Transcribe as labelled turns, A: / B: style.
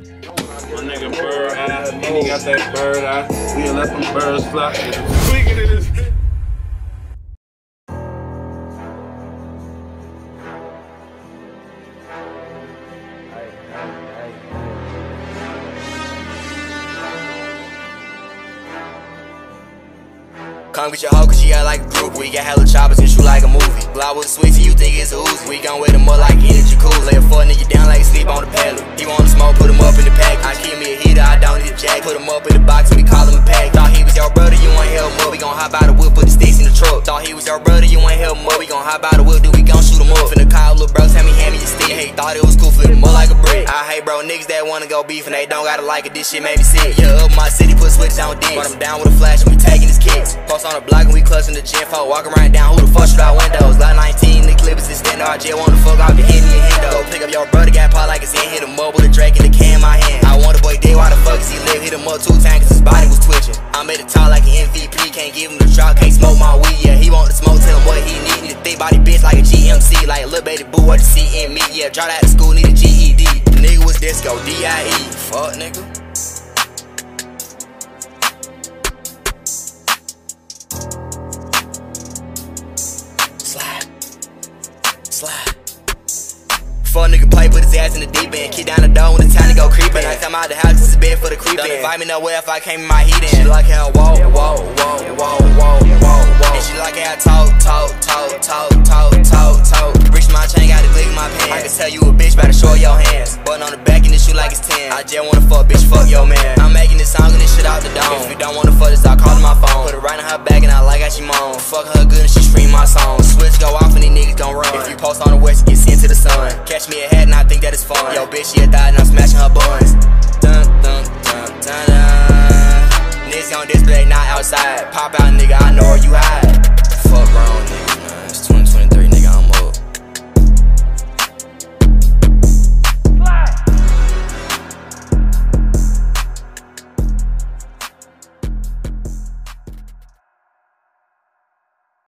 A: My nigga bird eye, and he got that bird eye. We let them birds fly. Tweaking in his head.
B: Come get your hoe cause she act like a group. We got hella choppers and shoot like a movie. Fly with a sweet till you think it's a Uzi. We gon' wet him up like energy cool. Lay a fuck nigga down like sleep on the pallet. He wanna smoke, put him up in the pack. I keep me a heater, I don't need a jack. Put him up in the box and we call him a pack. Thought he was your brother, you ain't help him up. We gon' hop out the whip, put the sticks in the truck. Thought he was your brother, you ain't help him up. We gon' hop out the whip, dude, we gon' shoot him up. Finna call little bro, hand me your stick. Hey, thought it was cool, flip him up like a brick. I hate bro, niggas that wanna go beef and they don't gotta like it. This shit made me sick. Yeah, up my city, put switches on dicks. But I'm down with a flash and we taking his kicks. Post on the block and we clutching the gym for. Walk around down, who the fuck shoot out windows? Lot 19, the clip is extended. I just wanna fuck off the Henny and Hendo. Go pick up your brother, got pot like it's in. Hit him up with a Drake in the can in my hand. I want a boy dead, why the fuck is he live? Hit him up 2 times cause his body was twitching. I made it talk like an MVP, can't give him the drop, can't smoke my weed. Yeah, he want the smoke, tell him what he need. Need a thick body bitch like a GMC, like a little baby boo, what you see in me. Yeah, dropped out of school, need a GED. The nigga was disco, DIE. Fuck nigga. Slide. Fuck nigga play, put his ass in the deep end. Kick down the door when it's time to go creepin'. I come out the house, it's a bed for the creepin'. Don't invite me nowhere if I came in my heat in. She like how I walk. And she like how I talk. Reach my chain, got a click in my pants. I can tell you a bitch, better show your hands. Button on the back and this shoe like it's 10. I just wanna fuck, bitch, fuck your man. I'm making this song and this shit out the dome. If you don't wanna fuck this, I'll call my phone. Put it right in her back and I like how she moan. Fuck her good and she scream my song. Switch go off and these niggas gon' run. If you post on the west, you get sent to the sun. Catch me a hat and I think that it's fun. Yo, bitch, she a thot and I'm smashing her buns. Dun. Niggas gon' display, not outside. Pop out, nigga, I know where you hide. Fuck wrong, nigga.